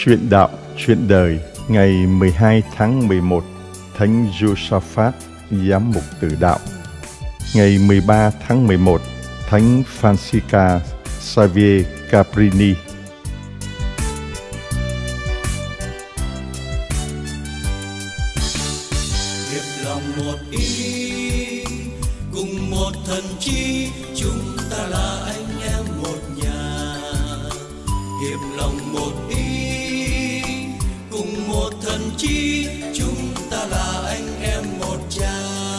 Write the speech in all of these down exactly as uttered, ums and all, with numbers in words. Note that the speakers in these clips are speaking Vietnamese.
Chuyện đạo, chuyện đời, ngày mười hai tháng mười một, Thánh Giô-sa-phát, giám mục tử đạo. Ngày mười ba tháng mười một, Thánh Francisca Xavier Cabrini. Hiệp lòng một ý, cùng một thần chi, chúng ta là anh em một nhà. Hiệp lòng một ý, cùng một thần chi, chúng ta là anh em một cha.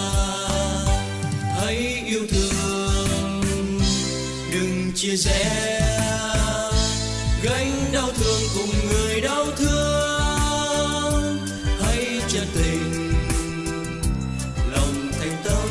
Hãy yêu thương, đừng chia rẽ, gánh đau thương cùng người đau thương. Hãy chân tình, lòng thành tâm,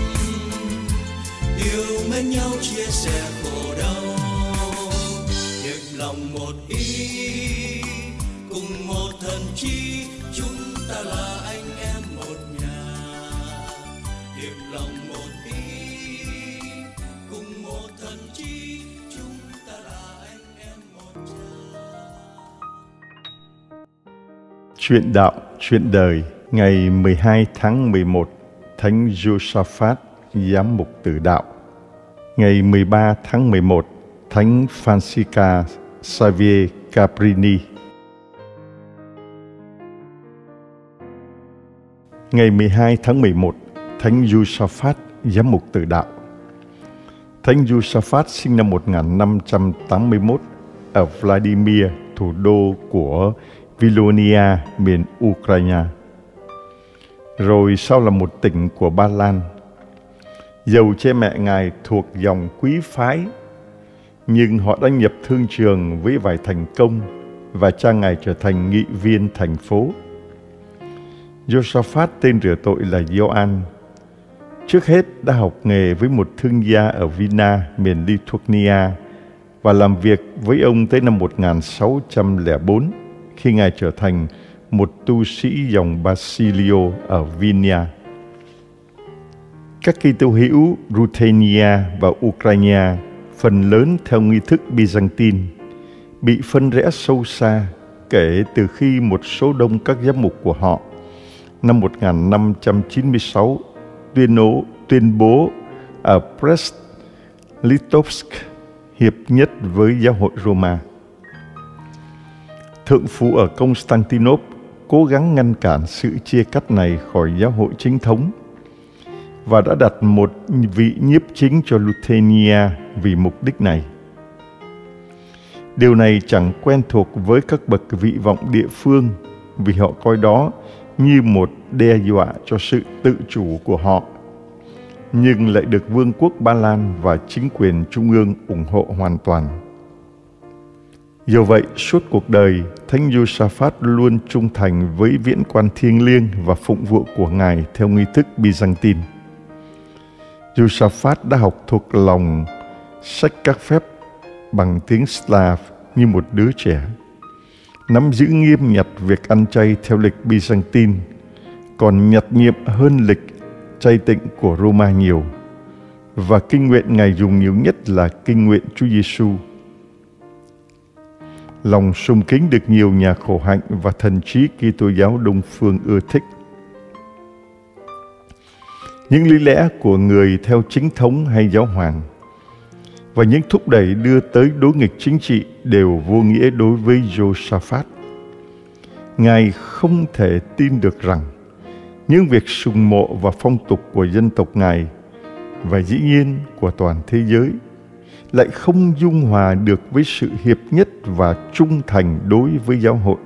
yêu mến nhau chia sẻ khổ đau. Hiệp lòng một ý, cùng một thần chi, chúng ta là anh em một nhà. Hiệp lòng một ý, cùng một thần chi, chúng ta là anh em một cha. Chuyện đạo, chuyện đời, ngày mười hai tháng mười một, Thánh Giô-sa-phát, giám mục tử đạo. Ngày mười ba tháng mười một, Thánh Francisca Xavier Cabrini. Ngày mười hai tháng mười một, Thánh Giô-sa-phát, giám mục tử đạo. Thánh Giô-sa-phát sinh năm một nghìn năm trăm tám mươi mốt ở Vladimir, thủ đô của Vilonia, miền Ukraine, rồi sau là một tỉnh của Ba Lan. Dầu cha mẹ Ngài thuộc dòng quý phái, nhưng họ đã nhập thương trường với vài thành công và cha Ngài trở thành nghị viên thành phố. Giô-sa-phát tên rửa tội là Gioan. Trước hết đã học nghề với một thương gia ở Vina, miền Lithuania, và làm việc với ông tới năm một nghìn sáu trăm lẻ bốn, khi Ngài trở thành một tu sĩ dòng Basilio ở Vinia. Các Kitô hữu Ruthenia và Ukraine, phần lớn theo nghi thức Byzantine, bị phân rẽ sâu xa kể từ khi một số đông các giám mục của họ năm một nghìn năm trăm chín mươi sáu tuyên bố, tuyên bố ở Brest-Litovsk hiệp nhất với giáo hội Roma. Thượng phụ ở Constantinople cố gắng ngăn cản sự chia cắt này khỏi giáo hội chính thống và đã đặt một vị nhiếp chính cho Ruthenia vì mục đích này. Điều này chẳng quen thuộc với các bậc vị vọng địa phương, vì họ coi đó như một đe dọa cho sự tự chủ của họ, nhưng lại được Vương quốc Ba Lan và chính quyền trung ương ủng hộ hoàn toàn. Do vậy, suốt cuộc đời, Thánh Giô-sa-phát luôn trung thành với viễn quan thiêng liêng và phụng vụ của Ngài theo nghi thức Byzantine. Giô-sa-phát đã học thuộc lòng sách các phép bằng tiếng Slav như một đứa trẻ, nắm giữ nghiêm nhặt việc ăn chay theo lịch Byzantine, còn nhặt nhnghiệm hơn lịch chay tịnh của Roma nhiều, và kinh nguyện Ngài dùng nhiều nhất là kinh nguyện Chúa Giêsu. Lòng sùng kính được nhiều nhà khổ hạnh và thần trí Kitô giáo Đông phương ưa thích. Những lý lẽ của người theo chính thống hay giáo hoàng và những thúc đẩy đưa tới đối nghịch chính trị đều vô nghĩa đối với Giô-sa-phát. Ngài không thể tin được rằng những việc sùng mộ và phong tục của dân tộc Ngài và dĩ nhiên của toàn thế giới lại không dung hòa được với sự hiệp nhất và trung thành đối với giáo hội.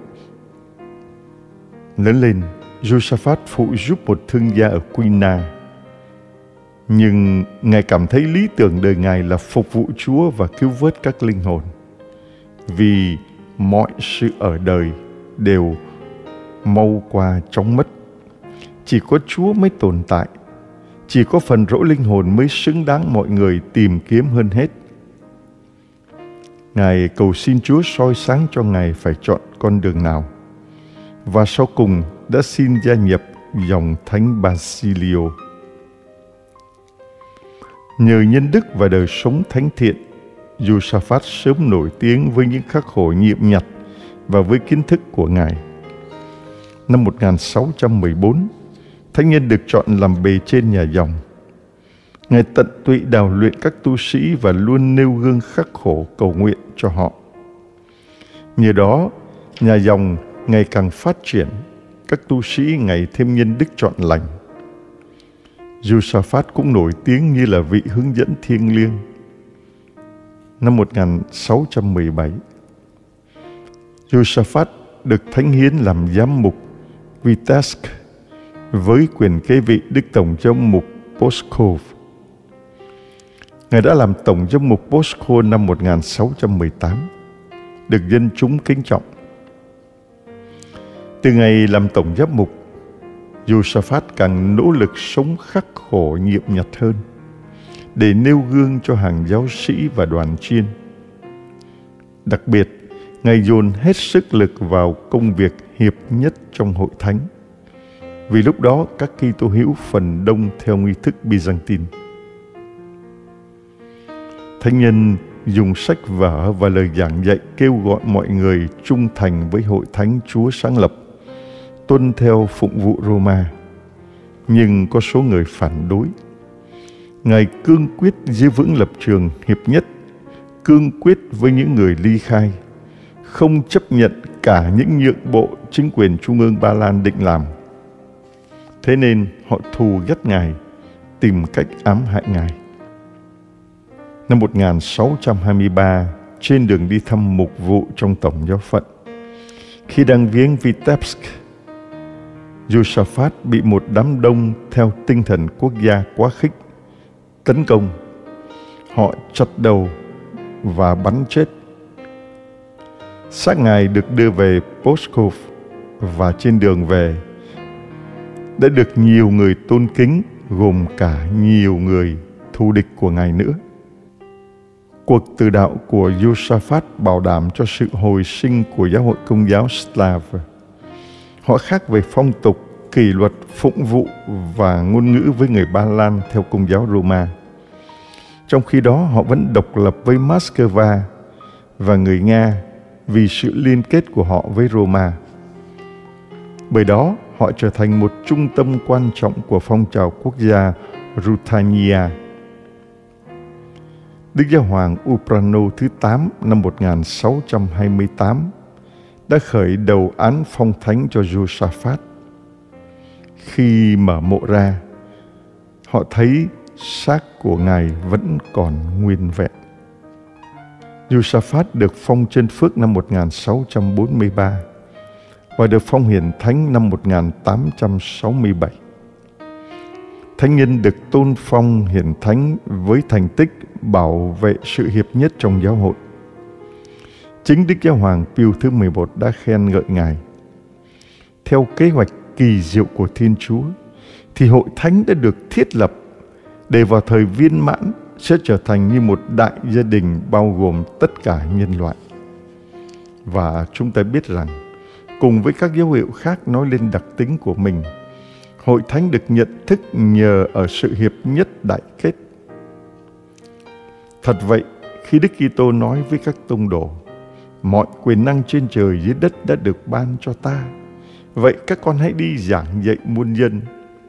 Lớn lên, Giô-sa-phát phụ giúp một thương gia ở Quina, nhưng Ngài cảm thấy lý tưởng đời Ngài là phục vụ Chúa và cứu vớt các linh hồn, vì mọi sự ở đời đều mau qua chóng mất. Chỉ có Chúa mới tồn tại, chỉ có phần rỗi linh hồn mới xứng đáng mọi người tìm kiếm hơn hết. Ngài cầu xin Chúa soi sáng cho Ngài phải chọn con đường nào, và sau cùng đã xin gia nhập dòng Thánh Basilio. Nhờ nhân đức và đời sống thánh thiện, Giô-sa-phát sớm nổi tiếng với những khắc khổ nhiệm nhặt và với kiến thức của Ngài. Năm một nghìn sáu trăm mười bốn, thánh nhân được chọn làm bề trên nhà dòng. Ngài tận tụy đào luyện các tu sĩ và luôn nêu gương khắc khổ cầu nguyện cho họ. Nhờ đó, nhà dòng ngày càng phát triển, các tu sĩ ngày thêm nhân đức chọn lành. Josaphat cũng nổi tiếng như là vị hướng dẫn thiêng liêng. Năm một nghìn sáu trăm mười bảy, Josaphat được thánh hiến làm giám mục Vitebsk với quyền kế vị Đức Tổng giám mục Boskov. Ngài đã làm Tổng giám mục Boskov năm một nghìn sáu trăm mười tám, được dân chúng kính trọng. Từ ngày làm Tổng giám mục, Josaphat càng nỗ lực sống khắc khổ nhiệm nhật hơn để nêu gương cho hàng giáo sĩ và đoàn chiên. Đặc biệt, Ngài dồn hết sức lực vào công việc hiệp nhất trong hội thánh, vì lúc đó các Kitô hữu phần đông theo nghi thức Byzantine. Thánh nhân dùng sách vở và lời giảng dạy kêu gọi mọi người trung thành với hội thánh Chúa sáng lập, tuân theo phụng vụ Roma. Nhưng có số người phản đối. Ngài cương quyết giữ vững lập trường hiệp nhất, cương quyết với những người ly khai, không chấp nhận cả những nhượng bộ chính quyền trung ương Ba Lan định làm. Thế nên họ thù ghét Ngài, tìm cách ám hại Ngài. Năm một nghìn sáu trăm hai mươi ba, trên đường đi thăm mục vụ trong tổng giáo phận, khi đang viếng Vitebsk, Josaphat bị một đám đông theo tinh thần quốc gia quá khích tấn công. Họ chặt đầu và bắn chết. Xác Ngài được đưa về Boskov, và trên đường về đã được nhiều người tôn kính, gồm cả nhiều người thù địch của Ngài nữa. Cuộc từ đạo của Josaphat bảo đảm cho sự hồi sinh của giáo hội Công giáo Slav. Họ khác về phong tục, kỷ luật, phụng vụ và ngôn ngữ với người Ba Lan theo Công giáo Roma. Trong khi đó, họ vẫn độc lập với Moscow và người Nga vì sự liên kết của họ với Roma. Bởi đó, họ trở thành một trung tâm quan trọng của phong trào quốc gia Ruthenia. Đức Giáo hoàng Uprano thứ tám năm một nghìn sáu trăm hai mươi tám đã khởi đầu án phong thánh cho Josaphat. Khi mở mộ ra, họ thấy xác của Ngài vẫn còn nguyên vẹn. Josaphat được phong chân phước năm một nghìn sáu trăm bốn mươi ba và được phong hiển thánh năm một nghìn tám trăm sáu mươi bảy. Thánh nhân được tôn phong hiển thánh với thành tích bảo vệ sự hiệp nhất trong giáo hội. Chính Đức Giáo hoàng Pius thứ mười một đã khen ngợi Ngài. Theo kế hoạch kỳ diệu của Thiên Chúa, thì hội thánh đã được thiết lập để vào thời viên mãn sẽ trở thành như một đại gia đình bao gồm tất cả nhân loại. Và chúng ta biết rằng, cùng với các dấu hiệu khác nói lên đặc tính của mình, hội thánh được nhận thức nhờ ở sự hiệp nhất đại kết. Thật vậy, khi Đức Kitô nói với các tông đồ, mọi quyền năng trên trời dưới đất đã được ban cho ta, vậy các con hãy đi giảng dạy muôn dân,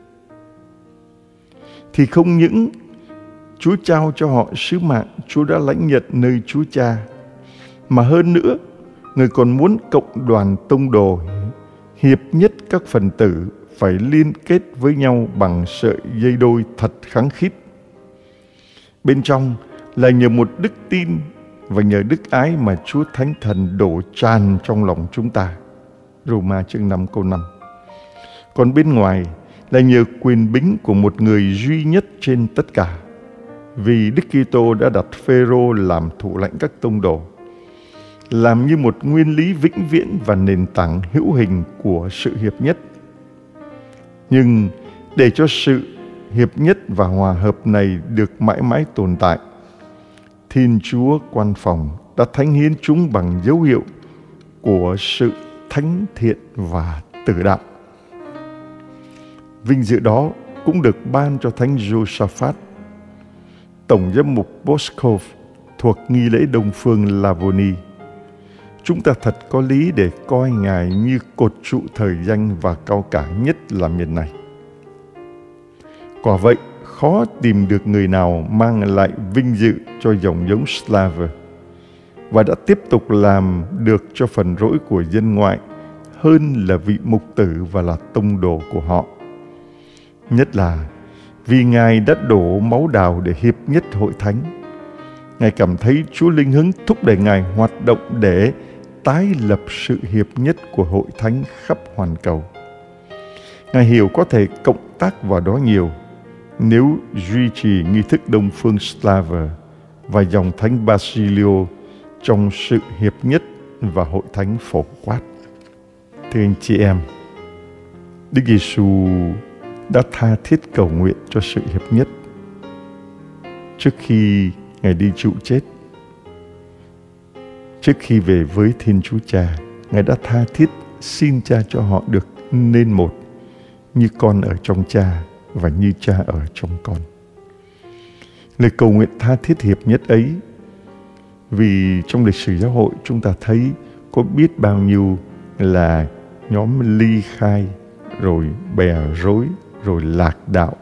thì không những Chúa trao cho họ sứ mạng Chúa đã lãnh nhận nơi Chúa Cha, mà hơn nữa, Người còn muốn cộng đoàn tông đồ hiệp nhất các phần tử phải liên kết với nhau bằng sợi dây đôi thật khăng khít. Bên trong là nhờ một đức tin và nhờ đức ái mà Chúa Thánh Thần đổ tràn trong lòng chúng ta. Roma chương năm câu năm. Còn bên ngoài là nhờ quyền bính của một người duy nhất trên tất cả, vì Đức Kitô đã đặt Phêrô làm thủ lãnh các tông đồ, làm như một nguyên lý vĩnh viễn và nền tảng hữu hình của sự hiệp nhất. Nhưng để cho sự hiệp nhất và hòa hợp này được mãi mãi tồn tại, Thiên Chúa quan phòng đã thánh hiến chúng bằng dấu hiệu của sự thánh thiện và tử đạo. Vinh dự đó cũng được ban cho Thánh Josaphat, Tổng giám mục Boskov thuộc nghi lễ Đông phương Lavoni, Chúng ta thật có lý để coi Ngài như cột trụ thời danh và cao cả nhất là miền này. Quả vậy, khó tìm được người nào mang lại vinh dự cho dòng giống Slav và đã tiếp tục làm được cho phần rỗi của dân ngoại hơn là vị mục tử và là tông đồ của họ. Nhất là vì Ngài đã đổ máu đào để hiệp nhất hội thánh. Ngài cảm thấy Chúa Linh Hứng thúc đẩy Ngài hoạt động để tái lập sự hiệp nhất của hội thánh khắp hoàn cầu. Ngài hiểu có thể cộng tác vào đó nhiều nếu duy trì nghi thức Đông phương Slav và dòng thánh Basilio trong sự hiệp nhất và hội thánh phổ quát. Thưa anh chị em, Đức Giêsu đã tha thiết cầu nguyện cho sự hiệp nhất trước khi Ngài đi chịu chết. Trước khi về với Thiên Chúa Cha, Ngài đã tha thiết xin Cha cho họ được nên một, như con ở trong Cha và như Cha ở trong con. Lời cầu nguyện tha thiết hiệp nhất ấy, vì trong lịch sử giáo hội chúng ta thấy có biết bao nhiêu là nhóm ly khai, rồi bè rối, rồi lạc đạo,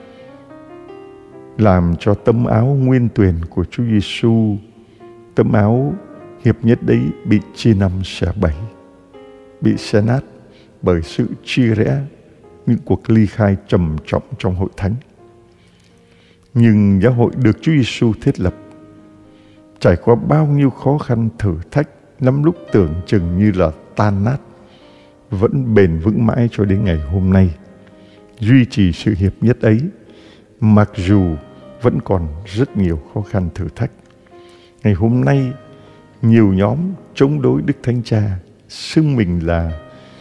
làm cho tấm áo nguyên tuyển của Chúa Giêsu, tấm áo hiệp nhất đấy bị chia năm xẻ bảy, bị xé nát bởi sự chia rẽ, những cuộc ly khai trầm trọng trong hội thánh. Nhưng giáo hội được Chúa Giêsu thiết lập, trải qua bao nhiêu khó khăn thử thách, lắm lúc tưởng chừng như là tan nát, vẫn bền vững mãi cho đến ngày hôm nay, duy trì sự hiệp nhất ấy, mặc dù vẫn còn rất nhiều khó khăn thử thách. Ngày hôm nay, nhiều nhóm chống đối Đức Thánh Cha, xưng mình là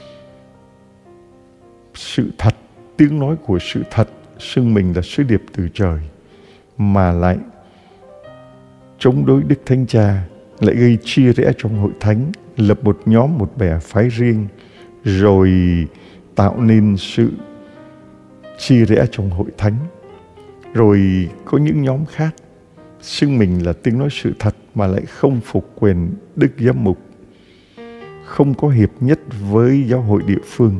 sự thật, tiếng nói của sự thật, xưng mình là sứ điệp từ trời, mà lại chống đối Đức Thánh Cha, lại gây chia rẽ trong hội thánh, lập một nhóm, một bè phái riêng, rồi tạo nên sự chia rẽ trong hội thánh. Rồi có những nhóm khác xưng mình là tiếng nói sự thật mà lại không phục quyền Đức Giám mục, không có hiệp nhất với giáo hội địa phương.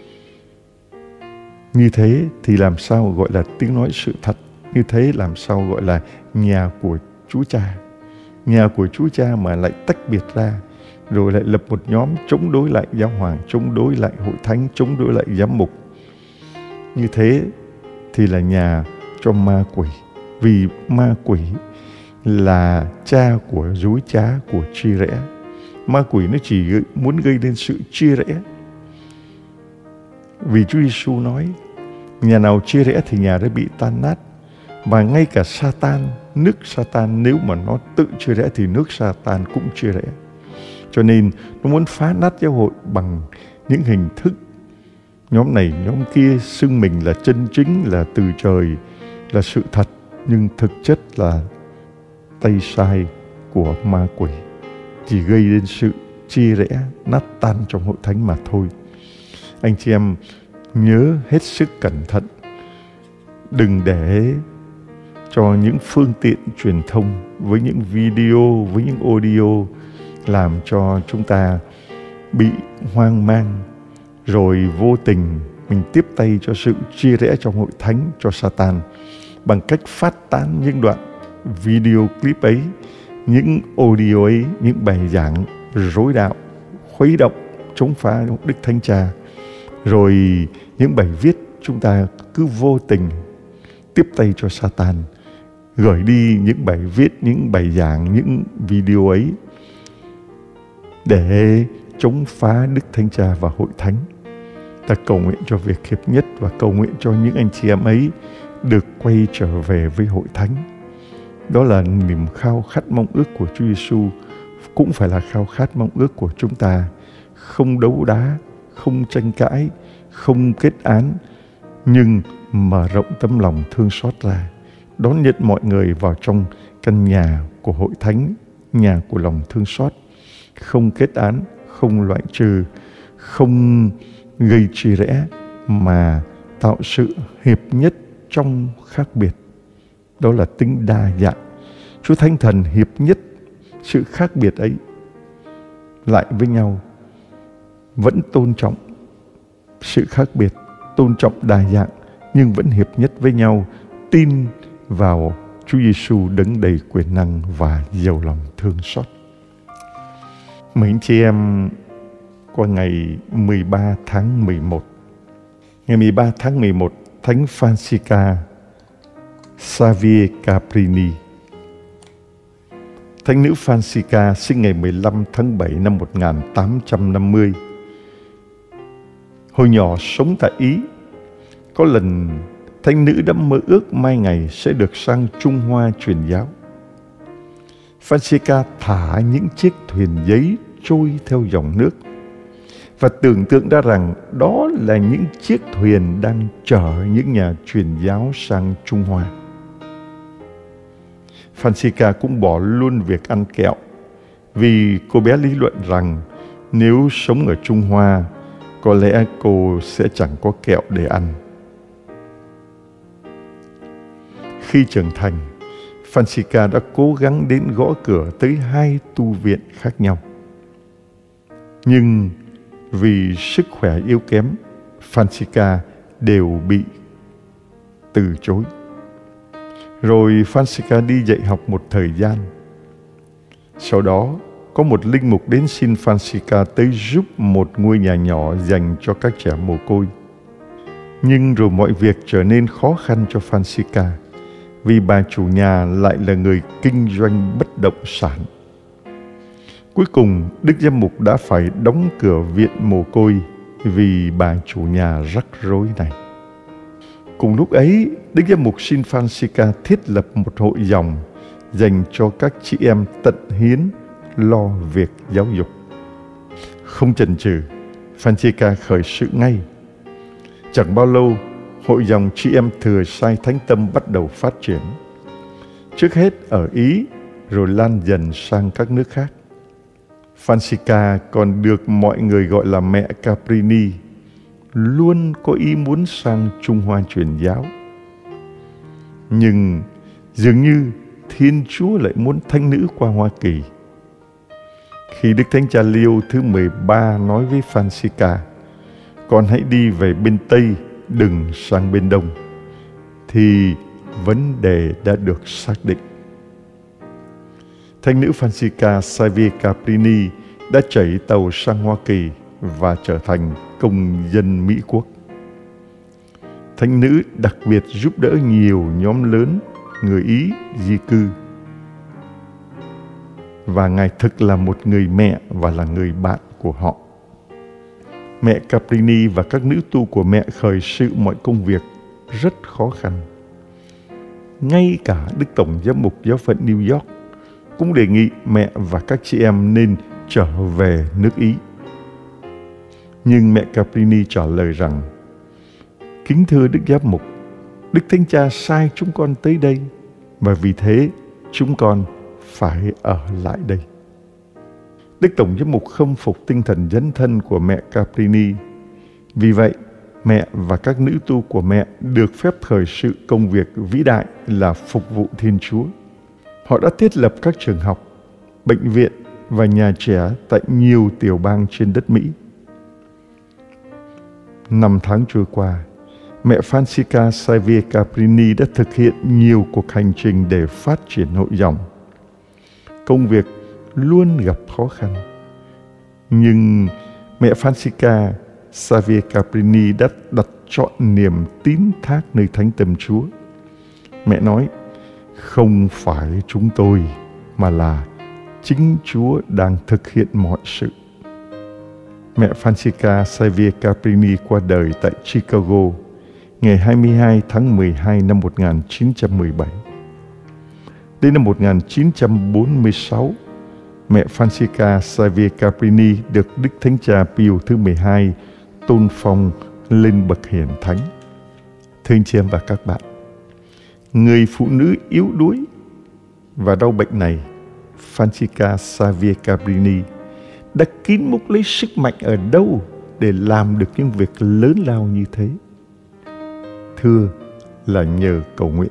Như thế thì làm sao gọi là tiếng nói sự thật? Như thế làm sao gọi là nhà của Chúa Cha? Nhà của Chúa Cha mà lại tách biệt ra, rồi lại lập một nhóm chống đối lại giáo hoàng, chống đối lại hội thánh, chống đối lại giám mục. Như thế thì là nhà cho ma quỷ. Vì ma quỷ là cha của dối trá, của chia rẽ. Ma quỷ nó chỉ muốn gây nên sự chia rẽ. Vì Chúa Giêsu nói, nhà nào chia rẽ thì nhà đó bị tan nát. Và ngay cả Satan, nước Satan nếu mà nó tự chia rẽ thì nước Satan cũng chia rẽ. Cho nên nó muốn phá nát giáo hội bằng những hình thức. Nhóm này, nhóm kia xưng mình là chân chính, là từ trời, là sự thật, nhưng thực chất là tay sai của ma quỷ, chỉ gây đến sự chia rẽ, nát tan trong hội thánh mà thôi. Anh chị em nhớ hết sức cẩn thận, đừng để cho những phương tiện truyền thông với những video, với những audio làm cho chúng ta bị hoang mang, rồi vô tình mình tiếp tay cho sự chia rẽ trong hội thánh, cho Satan, bằng cách phát tán những đoạn video clip ấy, những audio ấy, những bài giảng rối đạo, khuấy động, chống phá Đức Thánh Cha. Rồi những bài viết chúng ta cứ vô tình tiếp tay cho Satan, gửi đi những bài viết, những bài giảng, những video ấy để chống phá Đức Thánh Cha và hội thánh. Ta cầu nguyện cho việc hiệp nhất và cầu nguyện cho những anh chị em ấy được quay trở về với hội thánh. Đó là niềm khao khát mong ước của Chúa Giêsu, cũng phải là khao khát mong ước của chúng ta. Không đấu đá, không tranh cãi, không kết án, nhưng mở rộng tấm lòng thương xót ra, đón nhận mọi người vào trong căn nhà của hội thánh, nhà của lòng thương xót, không kết án, không loại trừ, không gây chia rẽ, mà tạo sự hiệp nhất trong khác biệt. Đó là tính đa dạng. Chúa Thánh Thần hiệp nhất sự khác biệt ấy lại với nhau, vẫn tôn trọng sự khác biệt, tôn trọng đa dạng, nhưng vẫn hiệp nhất với nhau, tin vào Chúa Giêsu đấng đầy quyền năng và giàu lòng thương xót. Mấy anh chị em, qua ngày mười ba tháng mười một, ngày mười ba tháng mười một, Thánh Francisca Xavier Caprini. Thánh nữ Francisca sinh ngày mười lăm tháng bảy năm một nghìn tám trăm năm mươi. Hồi nhỏ sống tại Ý, có lần thánh nữ đã mơ ước mai ngày sẽ được sang Trung Hoa truyền giáo. Francisca thả những chiếc thuyền giấy trôi theo dòng nước và tưởng tượng ra rằng đó là những chiếc thuyền đang chở những nhà truyền giáo sang Trung Hoa. Francisca cũng bỏ luôn việc ăn kẹo, vì cô bé lý luận rằng nếu sống ở Trung Hoa, có lẽ cô sẽ chẳng có kẹo để ăn. Khi trưởng thành, Francisca đã cố gắng đến gõ cửa tới hai tu viện khác nhau. Nhưng vì sức khỏe yếu kém, Francisca đều bị từ chối. Rồi Francisca đi dạy học một thời gian. Sau đó, có một linh mục đến xin Francisca tới giúp một ngôi nhà nhỏ dành cho các trẻ mồ côi. Nhưng rồi mọi việc trở nên khó khăn cho Francisca, vì bà chủ nhà lại là người kinh doanh bất động sản. Cuối cùng, Đức Giám mục đã phải đóng cửa viện mồ côi vì bà chủ nhà rắc rối này. Cùng lúc ấy, Đức Giám mục xin Francisca thiết lập một hội dòng dành cho các chị em tận hiến lo việc giáo dục. Không chần chừ, Francisca khởi sự ngay. Chẳng bao lâu, hội dòng chị em thừa sai Thánh Tâm bắt đầu phát triển. Trước hết ở Ý, rồi lan dần sang các nước khác. Francisca còn được mọi người gọi là mẹ Caprini, luôn có ý muốn sang Trung Hoa truyền giáo. Nhưng dường như Thiên Chúa lại muốn thánh nữ qua Hoa Kỳ. Khi Đức Thánh Cha Leo thứ mười ba nói với Francisca, con hãy đi về bên Tây, đừng sang bên Đông, thì vấn đề đã được xác định. Thánh nữ Francisca Xavier Caprini đã chạy tàu sang Hoa Kỳ và trở thành công dân Mỹ Quốc. Thánh nữ đặc biệt giúp đỡ nhiều nhóm lớn người Ý di cư. Và Ngài thực là một người mẹ và là người bạn của họ. Mẹ Caprini và các nữ tu của mẹ khởi sự mọi công việc rất khó khăn. Ngay cả Đức Tổng Giám mục Giáo phận New York cũng đề nghị mẹ và các chị em nên trở về nước Ý. Nhưng mẹ Caprini trả lời rằng, kính thưa Đức Giám mục, Đức Thánh Cha sai chúng con tới đây, và vì thế chúng con phải ở lại đây. Đức Tổng Giám mục khâm phục tinh thần dấn thân của mẹ Caprini. Vì vậy, mẹ và các nữ tu của mẹ được phép khởi sự công việc vĩ đại là phục vụ Thiên Chúa. Họ đã thiết lập các trường học, bệnh viện và nhà trẻ tại nhiều tiểu bang trên đất Mỹ. Năm tháng trôi qua, mẹ Francisca Xavier Caprini đã thực hiện nhiều cuộc hành trình để phát triển hội dòng. Công việc luôn gặp khó khăn. Nhưng mẹ Francisca Xavier Caprini đã đặt trọn niềm tín thác nơi Thánh Tâm Chúa. Mẹ nói, không phải chúng tôi, mà là chính Chúa đang thực hiện mọi sự. Mẹ Francisca Xavier Caprini qua đời tại Chicago ngày hai mươi hai tháng mười hai năm một nghìn chín trăm mười bảy. Đến năm một nghìn chín trăm bốn mươi sáu, mẹ Francisca Xavier Caprini được Đức Thánh Cha Pio thứ mười hai tôn phong lên bậc hiển thánh. Thưa anh chị em và các bạn, người phụ nữ yếu đuối và đau bệnh này, Francisca Xavier Caprini, đã kín múc lấy sức mạnh ở đâu để làm được những việc lớn lao như thế? Thưa là nhờ cầu nguyện.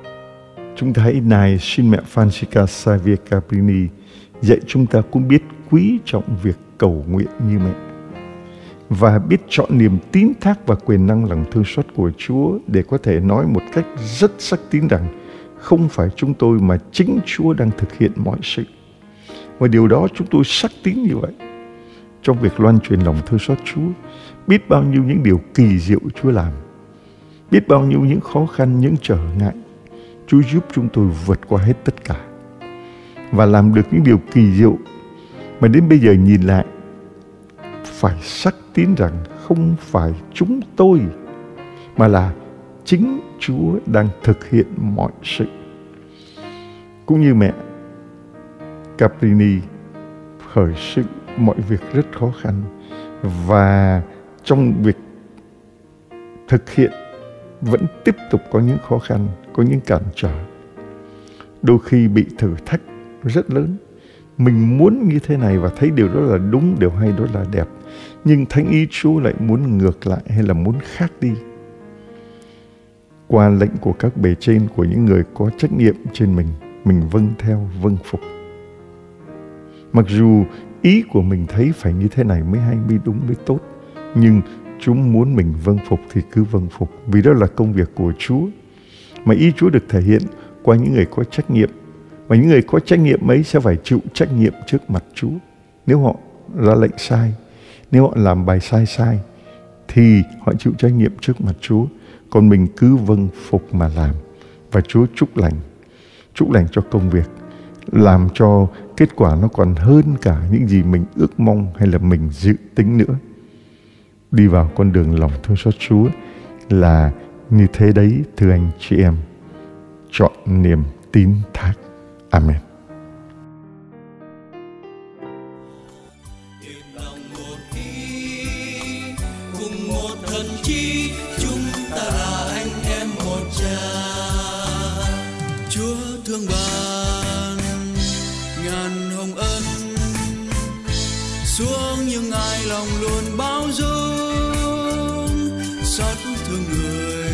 Chúng ta hãy nài xin mẹ Francisca Xavier Caprini dạy chúng ta cũng biết quý trọng việc cầu nguyện như mẹ, và biết chọn niềm tín thác và quyền năng lòng thương xót của Chúa để có thể nói một cách rất xác tín rằng không phải chúng tôi mà chính Chúa đang thực hiện mọi sự. Và điều đó chúng tôi xác tín như vậy. Trong việc loan truyền lòng thương xót Chúa, biết bao nhiêu những điều kỳ diệu Chúa làm, biết bao nhiêu những khó khăn, những trở ngại, Chúa giúp chúng tôi vượt qua hết tất cả và làm được những điều kỳ diệu mà đến bây giờ nhìn lại phải xác tín rằng không phải chúng tôi mà là chính Chúa đang thực hiện mọi sự. Cũng như mẹ Caprini khởi sự mọi việc rất khó khăn, và trong việc thực hiện vẫn tiếp tục có những khó khăn, có những cản trở, đôi khi bị thử thách rất lớn. Mình muốn như thế này và thấy điều đó là đúng, điều hay, đó là đẹp, nhưng thánh ý Chúa lại muốn ngược lại hay là muốn khác đi. Qua lệnh của các bề trên, của những người có trách nhiệm trên mình, mình vâng theo, vâng phục. Mặc dù ý của mình thấy phải như thế này mới hay, mới đúng, mới tốt, nhưng chúng muốn mình vâng phục thì cứ vâng phục, vì đó là công việc của Chúa. Mà ý Chúa được thể hiện qua những người có trách nhiệm, và những người có trách nhiệm ấy sẽ phải chịu trách nhiệm trước mặt Chúa. Nếu họ ra lệnh sai, nếu họ làm bài sai sai, thì họ chịu trách nhiệm trước mặt Chúa. Còn mình cứ vâng phục mà làm, và Chúa chúc lành, chúc lành cho công việc, làm cho kết quả nó còn hơn cả những gì mình ước mong hay là mình dự tính nữa. Đi vào con đường lòng thương xót Chúa là như thế đấy, thưa anh chị em. Chọn niềm tín thác. Amen. Cùng một thần chi, chúng ta là anh em một cha. Chúa thương ban ngàn hồng ân xuống những ai lòng luôn bao dung, xót thương người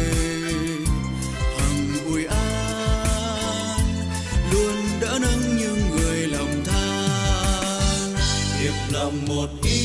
hằng ủi an, luôn đỡ nâng những người lòng than. Hiệp lòng một ý